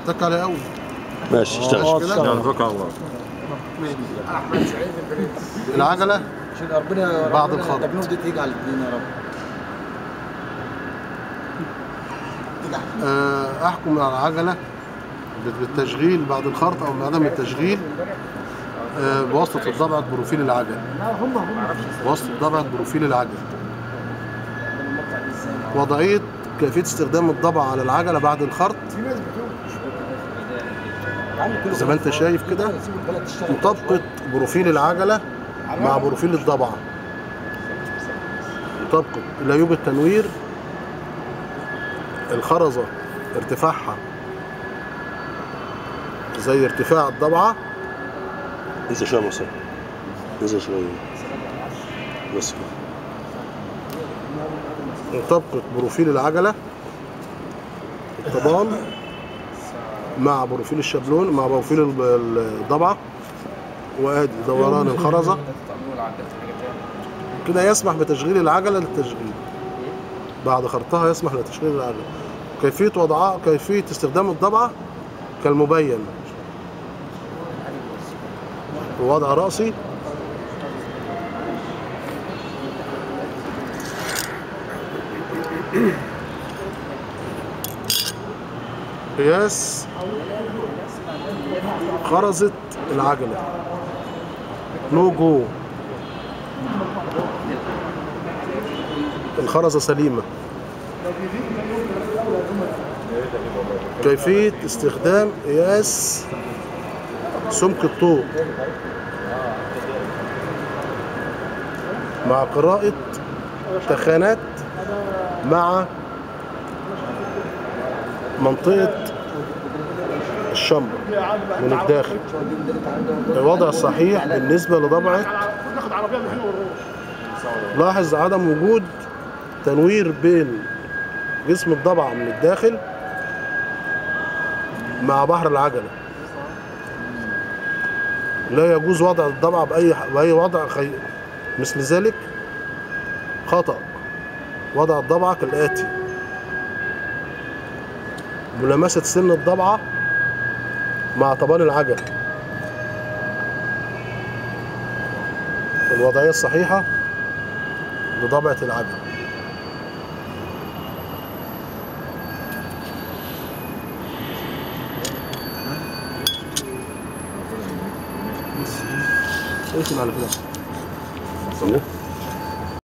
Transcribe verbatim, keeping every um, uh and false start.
اتك عليه قوي. ماشي اشتغل. اه كده. يلا توكل على الله. احمد سعيد البرنس. العجله عشان ربنا بعد الخرط. التجنوب دي تيجي على الاثنين يا رب. آه، احكم على العجله بالتشغيل بعد الخرط او بعدم التشغيل آه، بواسطه ضبعه بروفيل العجل. بواسطه ضبعه بروفيل العجل. وضعيه كيفيه استخدام الضبعه على العجله بعد الخرط زي ما انت شايف كده، مطابقه بروفيل العجله مع بروفيل الضبعه. مطابقه. لا يوجد تنوير. الخرزه ارتفاعها زي ارتفاع الضبعه. انزل شويه مصر. انزل شويه بس كده. مطابقه بروفيل العجله الطبان مع بروفيل الشابلون مع بروفيل الضبعه. وادي دوران الخرزه كده يسمح بتشغيل العجله للتشغيل. بعد خرطها يسمح لتشغيل العجله. كيفيه وضعها كيفيه استخدام الضبعه كالمبين. ووضع راسي قياس خرزة العجلة. نو جو. الخرزة سليمة. كيفية استخدام قياس سمك الطوق مع قراءة تخانات مع منطقة الشمبر من الداخل. الوضع الصحيح بالنسبة لضبعة. لاحظ عدم وجود تنوير بين جسم الضبعة من الداخل مع بحر العجلة. لا يجوز وضع الضبعة بأي بأي وضع خي... مثل ذلك خطأ. وضع الضبعة كالآتي: ملامسة سن الضبعة مع طبان العجل. الوضعية الصحيحة لضبعة العجل. اسم على كده.